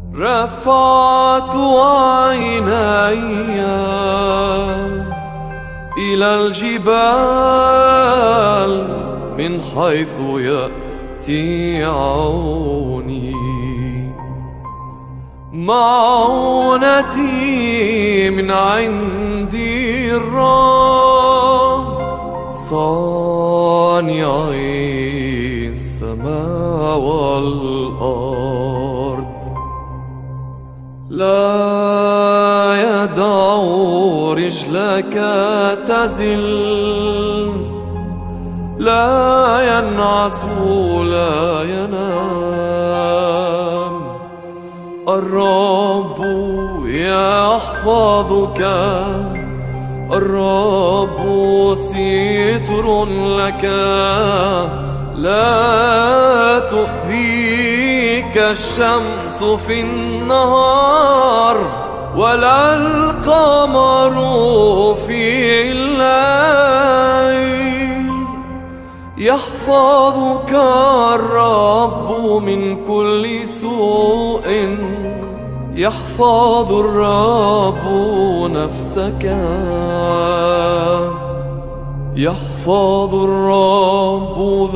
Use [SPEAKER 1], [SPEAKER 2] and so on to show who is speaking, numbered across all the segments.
[SPEAKER 1] رفعت عيني إلى الجبال من حيث يأتي عوني، معونتي من عندي الرب صانع السماء والأرض. لا يدع رجلك تزل، لا ينعس لا ينام. الرب يحفظك، الرب ستر لك، لا تؤذيك الشمس في النهار ولا القمر في الليل. يحفظك الرب من كل سوء، يحفظ الرب نفسك، يحفظ الرب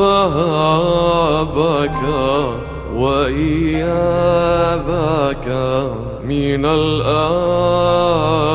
[SPEAKER 1] ذهابك وإيابك من الآن